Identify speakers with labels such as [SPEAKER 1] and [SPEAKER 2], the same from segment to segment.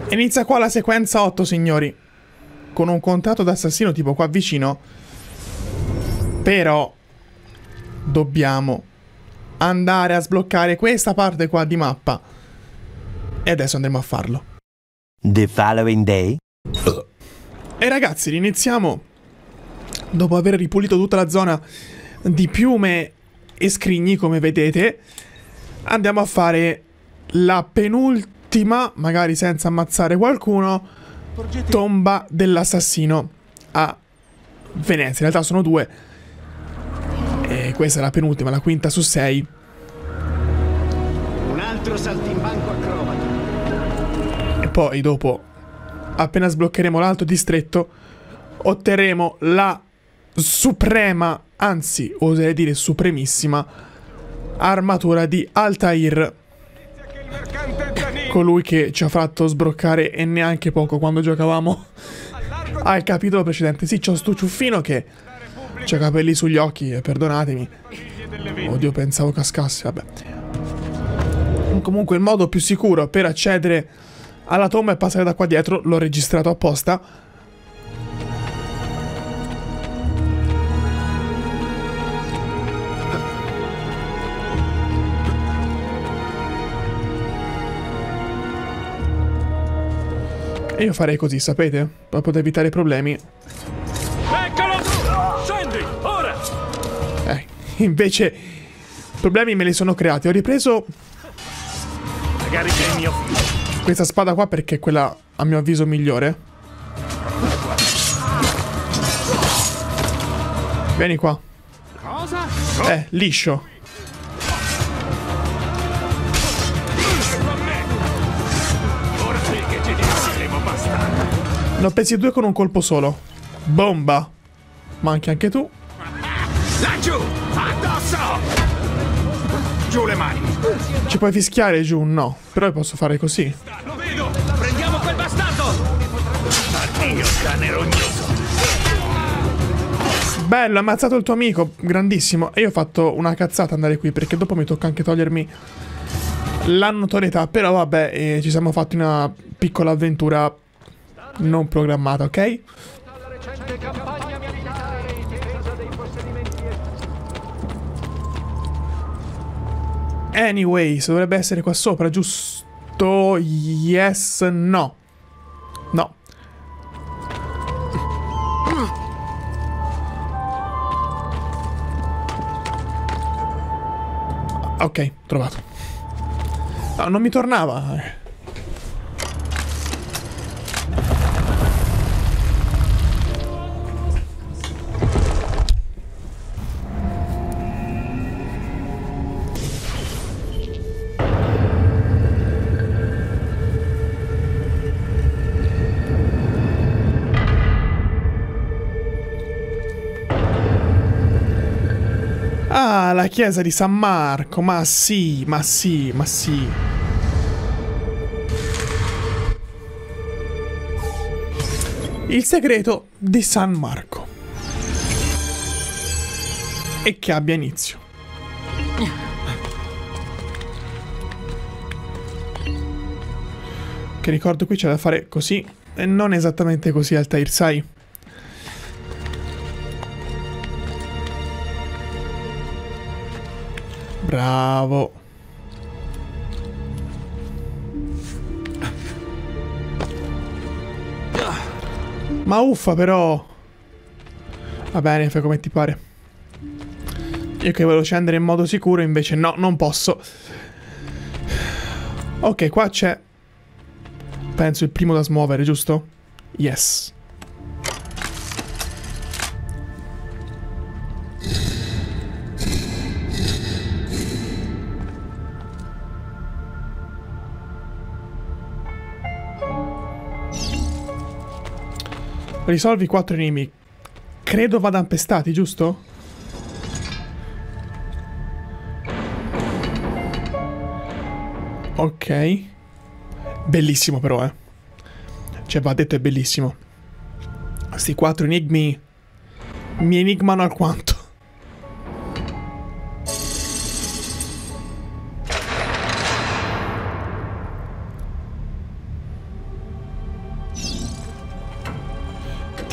[SPEAKER 1] Inizia qua la sequenza 8, signori. Con un contratto d'assassino tipo qua vicino. Però dobbiamo andare a sbloccare questa parte qua di mappa. E adesso andremo a farlo.
[SPEAKER 2] The following day.
[SPEAKER 1] E ragazzi, iniziamo. Dopo aver ripulito tutta la zona di piume e scrigni, come vedete, andiamo a fare la penultima, magari senza ammazzare qualcuno, tomba dell'assassino a Venezia. In realtà sono due. E questa è la penultima, la quinta su 6.
[SPEAKER 3] Un altro saltimbanco acrobata.
[SPEAKER 1] E poi dopo, appena sbloccheremo l'altro distretto, otterremo la suprema, anzi oserei dire supremissima, armatura di Altair, colui che ci ha fatto sbroccare e neanche poco quando giocavamo al capitolo precedente. Sì, c'ho sto ciuffino che c'ha capelli sugli occhi, perdonatemi. Oddio, pensavo cascasse, vabbè. Comunque il modo più sicuro per accedere alla tomba è passare da qua dietro, l'ho registrato apposta. E io farei così, sapete? Proprio per evitare problemi.
[SPEAKER 4] Eccolo! Scendi, ora!
[SPEAKER 1] Invece problemi me li sono creati. Ho ripreso
[SPEAKER 4] Magari sei mio figlio.
[SPEAKER 1] questa spada qua perché è quella, a mio avviso, migliore. Vieni qua.
[SPEAKER 4] Cosa?
[SPEAKER 1] Liscio.
[SPEAKER 4] Ora sì che ci divertiremo bastardo.
[SPEAKER 1] Ne ho presi due con un colpo solo. Bomba. Manchi anche tu.
[SPEAKER 4] Laggiù! Addosso! Giù le mani!
[SPEAKER 1] Ci puoi fischiare giù? No. Però posso fare così.
[SPEAKER 4] Lo vedo! Prendiamo quel bastardo! Addio, cane rognoso!
[SPEAKER 1] Bello, hai ammazzato il tuo amico. Grandissimo. E io ho fatto una cazzata andare qui, perché dopo mi tocca anche togliermi la notorietà. Però vabbè, ci siamo fatti una piccola avventura non programmata, ok? Anyways, dovrebbe essere qua sopra, giusto? Yes, no. No. Ok, trovato. No, non mi tornava. Ah, la chiesa di San Marco, ma sì, ma sì, ma sì. Il segreto di San Marco. E che abbia inizio. Che ricordo qui c'è da fare così, e non esattamente così, Altair, sai? Bravo. Ma uffa però. Va bene, fai come ti pare. Io che volevo scendere in modo sicuro, invece no, non posso. Ok, qua c'è, penso, il primo da smuovere, giusto? Yes. Risolvi 4 enigmi. Credo vadano pestati, giusto? Ok. Bellissimo però, eh. Cioè, va detto, è bellissimo. Questi 4 enigmi mi enigmano alquanto.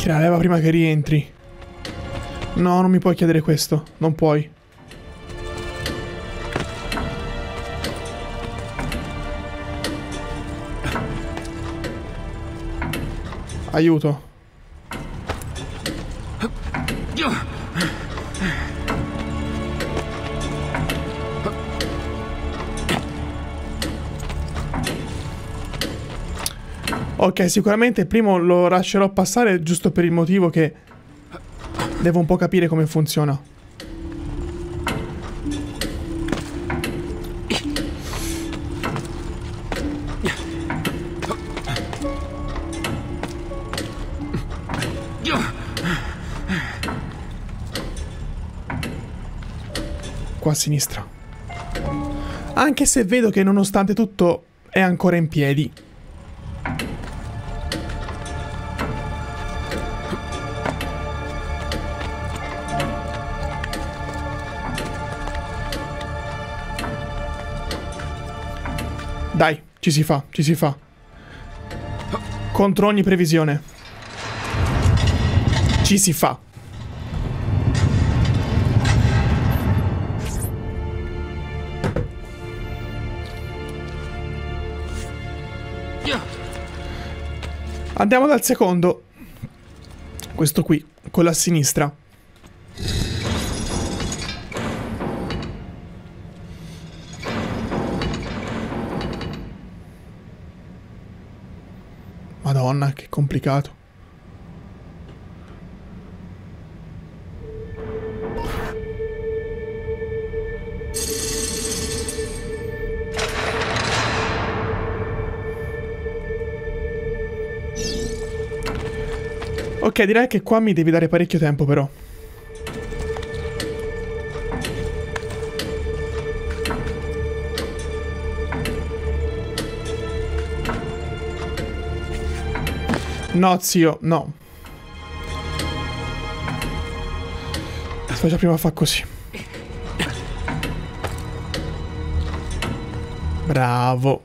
[SPEAKER 1] Tira la leva prima che rientri. No, non mi puoi chiedere questo. Non puoi. Aiuto. Ok, sicuramente il primo lo lascerò passare giusto per il motivo che devo un po' capire come funziona. Qua a sinistra. Anche se vedo che nonostante tutto è ancora in piedi. Dai, ci si fa, ci si fa. Contro ogni previsione. Ci si fa. Andiamo dal secondo. Questo qui, quello a sinistra. Madonna, che complicato. Ok, direi che qua mi devi dare parecchio tempo però. No, zio, no. Faccia prima fa così. Bravo.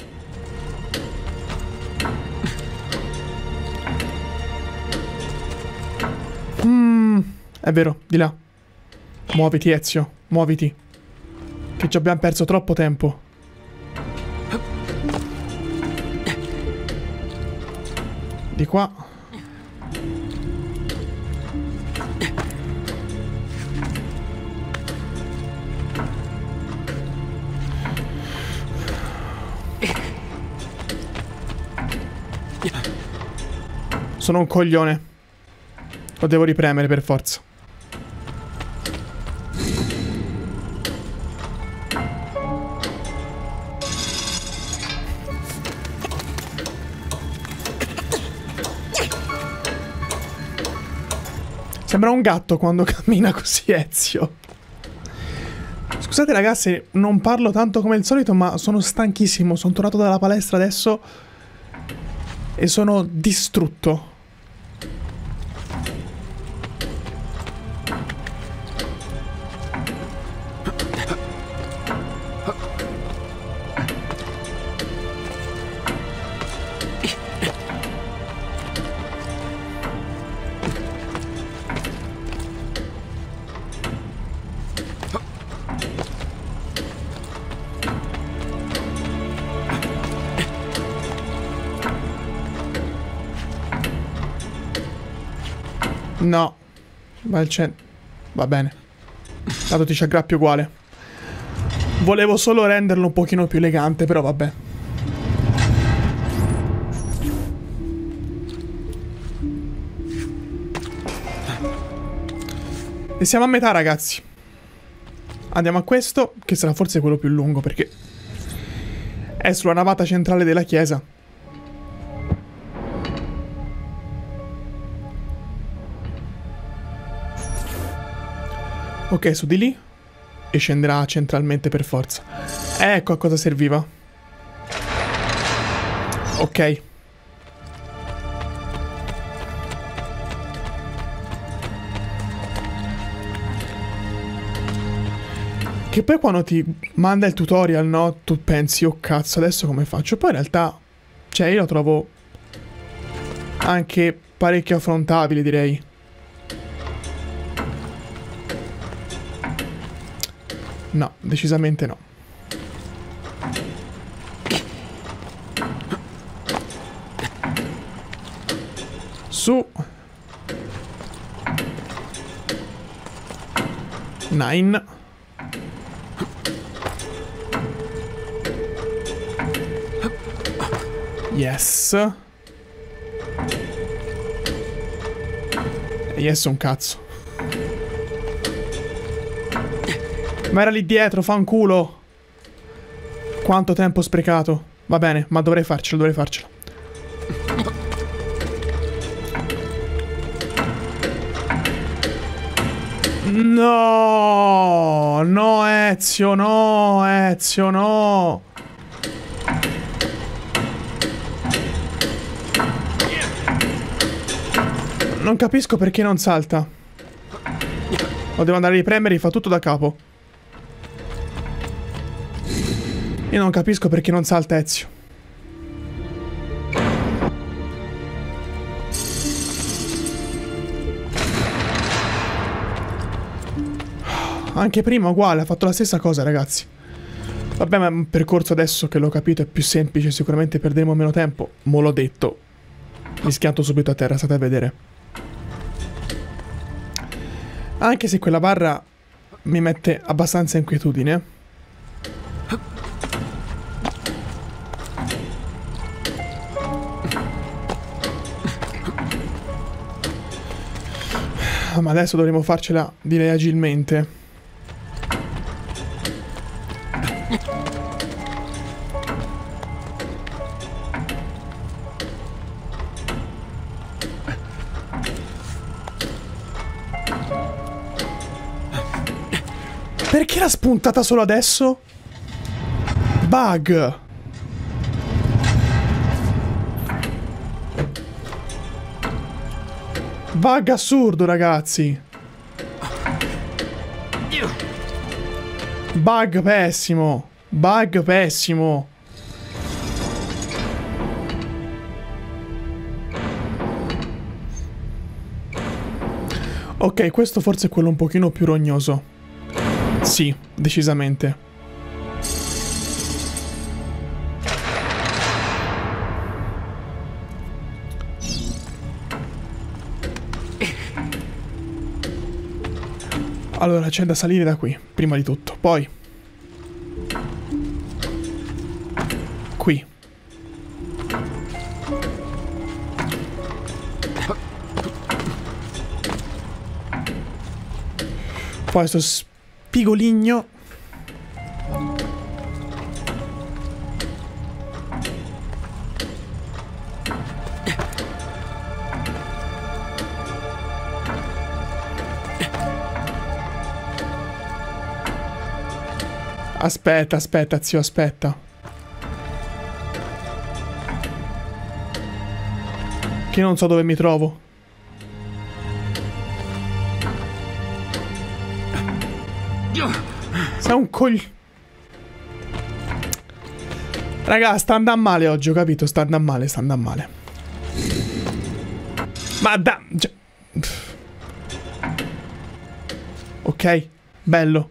[SPEAKER 1] È vero, di là. Muoviti, Ezio, muoviti. Che ci abbiamo perso troppo tempo. Di qua. Sono un coglione. Lo devo ripremere per forza. Sembra un gatto quando cammina così, Ezio. Scusate ragazzi, non parlo tanto come il solito, ma sono stanchissimo. Sono tornato dalla palestra adesso e sono distrutto. No, ma il centro. Va bene. Tanto ti ci aggrappi uguale. Volevo solo renderlo un pochino più elegante, però vabbè. E siamo a metà, ragazzi. Andiamo a questo, che sarà forse quello più lungo, perché è sulla navata centrale della chiesa. Ok, su di lì. E scenderà centralmente per forza. Ecco a cosa serviva. Ok. Che poi quando ti manda il tutorial, no? Tu pensi, oh cazzo, adesso come faccio? Poi in realtà, cioè io lo trovo anche parecchio affrontabili, direi. No, decisamente no. Su. 9. Yes. Yes un cazzo. Ma era lì dietro, fanculo. Quanto tempo sprecato. Va bene, ma dovrei farcelo, dovrei farcelo. No, no Ezio, no, Ezio, no. Non capisco perché non salta. O devo andare a ripremere e fa tutto da capo. Io non capisco perché non salta Ezio. Anche prima uguale, ha fatto la stessa cosa, ragazzi. Vabbè, ma un percorso adesso che l'ho capito è più semplice, sicuramente perderemo meno tempo. Mo' l'ho detto. Mi schianto subito a terra, state a vedere. Anche se quella barra mi mette abbastanza inquietudine. Ma adesso dovremo farcela, direi, agilmente. Perché l'ha spuntata solo adesso? Bug. Bug assurdo, ragazzi. Bug pessimo. Bug pessimo. Ok, questo forse è quello un pochino più rognoso. Sì, decisamente. Allora, c'è da salire da qui, prima di tutto. Poi qui. Poi sto spigoligno. Aspetta, aspetta, zio, aspetta. Che non so dove mi trovo. Sei un Raga, sta andando male oggi, ho capito? Sta andando male, sta andando male. Ma da... Ok, bello.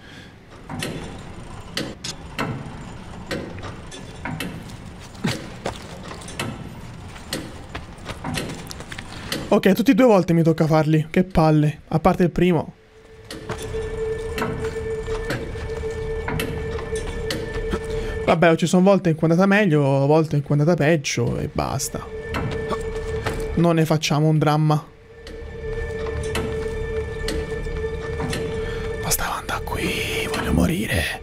[SPEAKER 1] Ok, tutti e 2 volte mi tocca farli. Che palle. A parte il primo. Vabbè, ci sono volte in cui è andata meglio, volte in cui è andata peggio e basta. Non ne facciamo un dramma. Basta andare qui, voglio morire.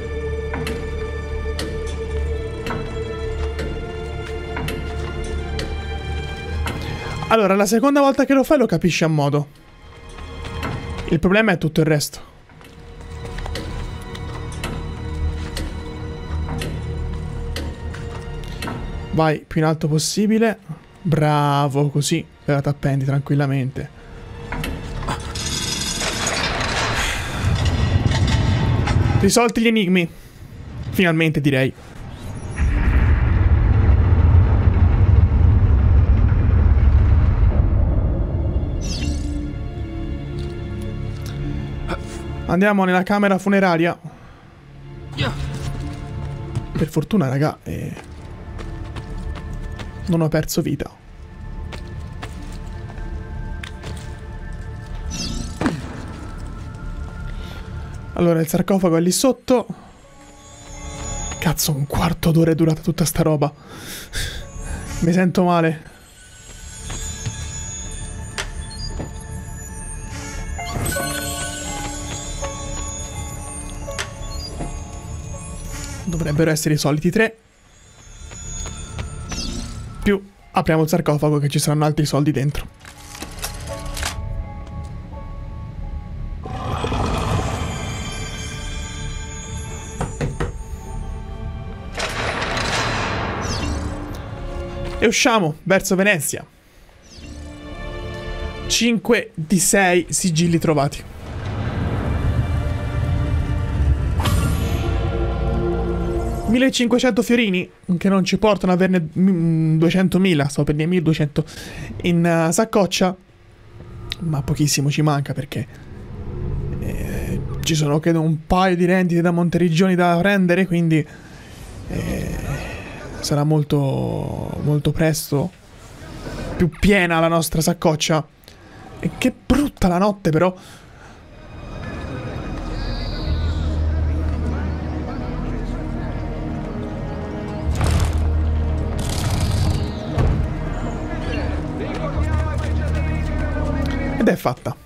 [SPEAKER 1] Allora, la seconda volta che lo fai lo capisci a modo. Il problema è tutto il resto. Vai più in alto possibile. Bravo, così te la t'appendi tranquillamente. Risolti gli enigmi. Finalmente, direi. Andiamo nella camera funeraria. Per fortuna, raga, non ho perso vita. Allora, il sarcofago è lì sotto. Cazzo, un quarto d'ora è durata tutta sta roba. Mi sento male. Dovrebbero essere i soliti 3. Più apriamo il sarcofago che ci saranno altri soldi dentro. E usciamo verso Venezia. 5 di 6 sigilli trovati. $1.500 fiorini, che non ci portano a averne 200.000, sto per dire 1.200 in saccoccia, ma pochissimo ci manca perché ci sono credo un paio di rendite da Monteriggioni da prendere, quindi sarà molto molto presto più piena la nostra saccoccia. E che brutta la notte però. Ed è fatta.